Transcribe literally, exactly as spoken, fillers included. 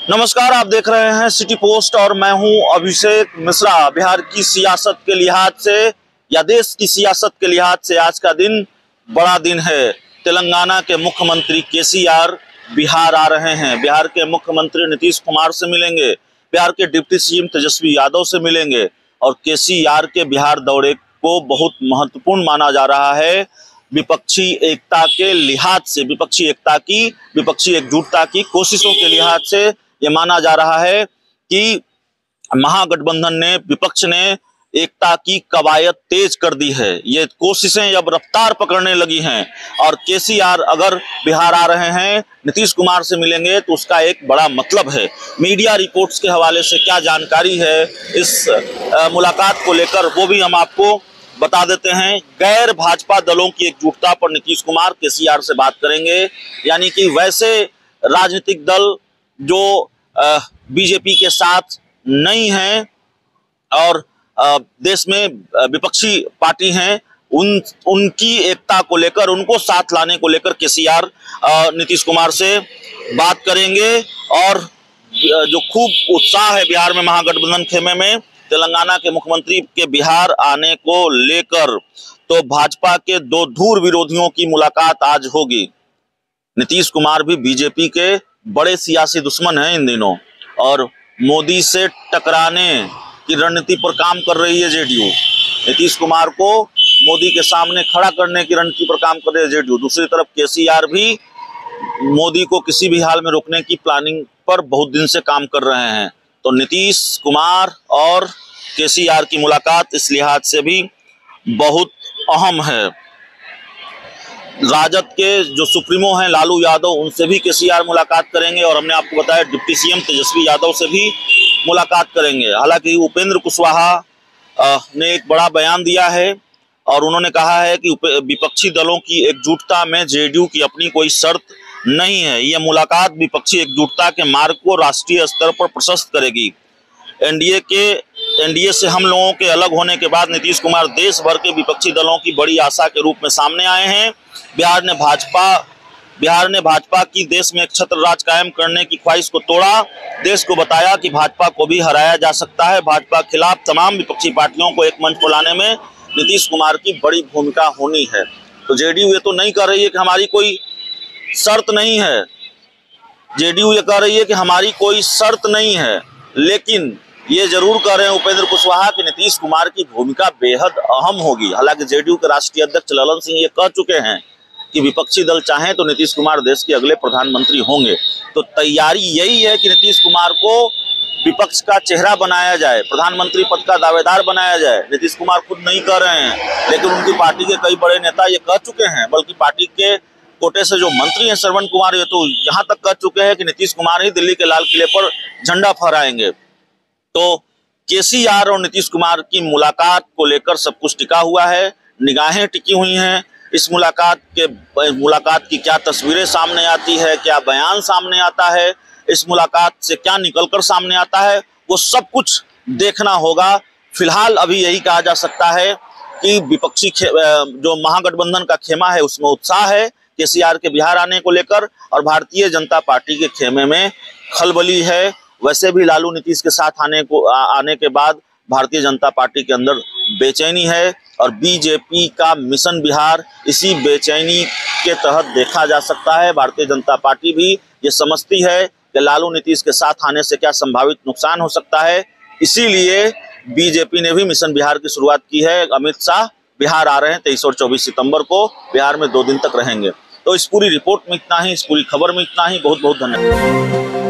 नमस्कार, आप देख रहे हैं सिटी पोस्ट और मैं हूं अभिषेक मिश्रा। बिहार की सियासत के लिहाज से या देश की सियासत के लिहाज से आज का दिन बड़ा दिन है। तेलंगाना के मुख्यमंत्री केसीआर बिहार आ रहे हैं। बिहार के मुख्यमंत्री नीतीश कुमार से मिलेंगे, बिहार के डिप्टी सीएम तेजस्वी यादव से मिलेंगे और केसीआर के बिहार दौरे को बहुत महत्वपूर्ण माना जा रहा है। विपक्षी एकता के लिहाज से, विपक्षी एकता की, विपक्षी एकजुटता की कोशिशों के लिहाज से ये माना जा रहा है कि महागठबंधन ने, विपक्ष ने एकता की कवायद तेज कर दी है। ये कोशिशें अब रफ्तार पकड़ने लगी हैं और केसीआर अगर बिहार आ रहे हैं, नीतीश कुमार से मिलेंगे तो उसका एक बड़ा मतलब है। मीडिया रिपोर्ट्स के हवाले से क्या जानकारी है इस आ, मुलाकात को लेकर, वो भी हम आपको बता देते हैं। गैर भाजपा दलों की एकजुटता पर नीतीश कुमार केसीआर से बात करेंगे, यानी कि वैसे राजनीतिक दल जो बीजेपी के साथ नहीं हैं और आ, देश में विपक्षी पार्टी हैं, उन उनकी एकता को लेकर, उनको साथ लाने को लेकर केसीआर नीतीश कुमार से बात करेंगे। और जो खूब उत्साह है बिहार में महागठबंधन खेमे में तेलंगाना के मुख्यमंत्री के बिहार आने को लेकर, तो भाजपा के दो धूर विरोधियों की मुलाकात आज होगी। नीतीश कुमार भी बीजेपी के बड़े सियासी दुश्मन हैं इन दिनों और मोदी से टकराने की रणनीति पर काम कर रही है जेडीयू। नीतीश कुमार को मोदी के सामने खड़ा करने की रणनीति पर काम कर रही है जेडीयू। दूसरी तरफ केसीआर भी मोदी को किसी भी हाल में रोकने की प्लानिंग पर बहुत दिन से काम कर रहे हैं। तो नीतीश कुमार और केसीआर की मुलाकात इस लिहाज से भी बहुत अहम है। राजद के जो सुप्रीमो हैं लालू यादव, उनसे भी केसीआर मुलाकात करेंगे और हमने आपको बताया डिप्टी सीएम तेजस्वी यादव से भी मुलाकात करेंगे। हालांकि उपेंद्र कुशवाहा ने एक बड़ा बयान दिया है और उन्होंने कहा है कि विपक्षी दलों की एकजुटता में जेडीयू की अपनी कोई शर्त नहीं है। यह मुलाकात विपक्षी एकजुटता के मार्ग को राष्ट्रीय स्तर पर प्रशस्त करेगी। एनडीए के एनडीए से हम लोगों के अलग होने के बाद नीतीश कुमार देश भर के विपक्षी दलों की बड़ी आशा के रूप में सामने आए हैं। बिहार ने भाजपा बिहार ने भाजपा की देश में एक छत्र राज कायम करने की ख्वाहिश को तोड़ा। देश को बताया कि भाजपा को भी हराया जा सकता है। भाजपा के खिलाफ तमाम विपक्षी पार्टियों को एक मंच पर लाने में नीतीश कुमार की बड़ी भूमिका होनी है। तो जेडीयू ये तो नहीं कर रही है कि हमारी कोई शर्त नहीं है, जेडीयू ये कह रही है कि हमारी कोई शर्त नहीं है, लेकिन ये जरूर कह रहे हैं उपेंद्र कुशवाहा कि नीतीश कुमार की भूमिका बेहद अहम होगी। हालांकि जेडीयू के राष्ट्रीय अध्यक्ष ललन सिंह ये कह चुके हैं कि विपक्षी दल चाहें तो नीतीश कुमार देश के अगले प्रधानमंत्री होंगे। तो तैयारी यही है कि नीतीश कुमार को विपक्ष का चेहरा बनाया जाए, प्रधानमंत्री पद का दावेदार बनाया जाए। नीतीश कुमार खुद नहीं कह रहे हैं, लेकिन उनकी पार्टी के कई बड़े नेता ये कह चुके हैं। बल्कि पार्टी के कोटे से जो मंत्री हैं श्रवण कुमार, ये तो यहाँ तक कह चुके हैं कि नीतीश कुमार ही दिल्ली के लाल किले पर झंडा फहराएंगे। तो केसीआर और नीतीश कुमार की मुलाकात को लेकर सब कुछ टिका हुआ है, निगाहें टिकी हुई हैं। इस मुलाकात के मुलाकात की क्या तस्वीरें सामने आती है, क्या बयान सामने आता है, इस मुलाकात से क्या निकलकर सामने आता है, वो सब कुछ देखना होगा। फिलहाल अभी यही कहा जा सकता है कि विपक्षी जो महागठबंधन का खेमा है उसमें उत्साह है केसीआर के बिहार आने को लेकर, और भारतीय जनता पार्टी के खेमे में खलबली है। वैसे भी लालू नीतीश के साथ आने को आ, आने के बाद भारतीय जनता पार्टी के अंदर बेचैनी है और बीजेपी का मिशन बिहार इसी बेचैनी के तहत देखा जा सकता है। भारतीय जनता पार्टी भी ये समझती है कि लालू नीतीश के साथ आने से क्या संभावित नुकसान हो सकता है, इसीलिए बीजेपी ने भी मिशन बिहार की शुरुआत की है। अमित शाह बिहार आ रहे हैं तेईस और चौबीस सितंबर को, बिहार में दो दिन तक रहेंगे। तो इस पूरी रिपोर्ट में इतना ही, इस पूरी खबर में इतना ही। बहुत बहुत धन्यवाद।